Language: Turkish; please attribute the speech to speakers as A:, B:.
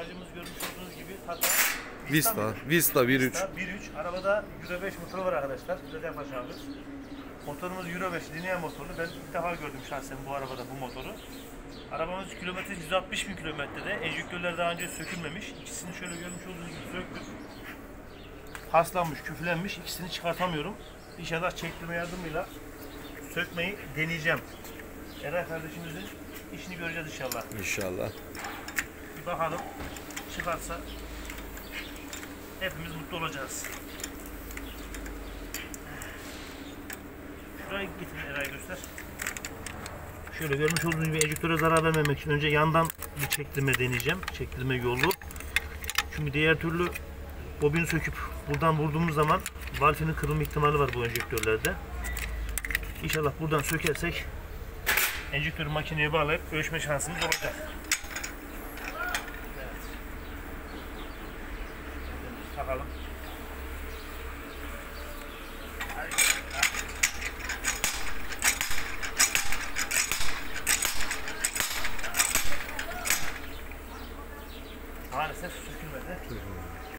A: Aracımız görmüş olduğunuz gibi Tata
B: Vista 1.3.
A: 1.3. Arabada Euro 5 motoru var arkadaşlar. Zaten başarılı. Motorumuz Euro 5 lineer motorlu. Ben ilk defa gördüm şahsen bu arabada bu motoru. Arabamız kilometre 160 bin kilometrede. Enjektörler daha önce sökülmemiş. İkisini şöyle görmüş olduğunuz gibi söktüm. Paslanmış, küflenmiş. İkisini çıkartamıyorum. İnşallah çektirme yardımıyla sökmeyi deneyeceğim. Eray kardeşimizin işini göreceğiz inşallah.
B: İnşallah.
A: Bir bakalım. Çıkarsa hepimiz mutlu olacağız. Şurayı getirin Eray göster. Şöyle görmüş olduğunuz gibi enjektöre zarar vermemek için önce yandan bir çektirme deneyeceğim. Çektirme yolu. Çünkü diğer türlü bobini söküp buradan vurduğumuz zaman valfinin kırılma ihtimali var bu enjektörlerde. İnşallah buradan sökersek enjektörü makineye bağlayıp ölçme şansımız olacak. Evet. Takalım. Maalesef sökülmedi.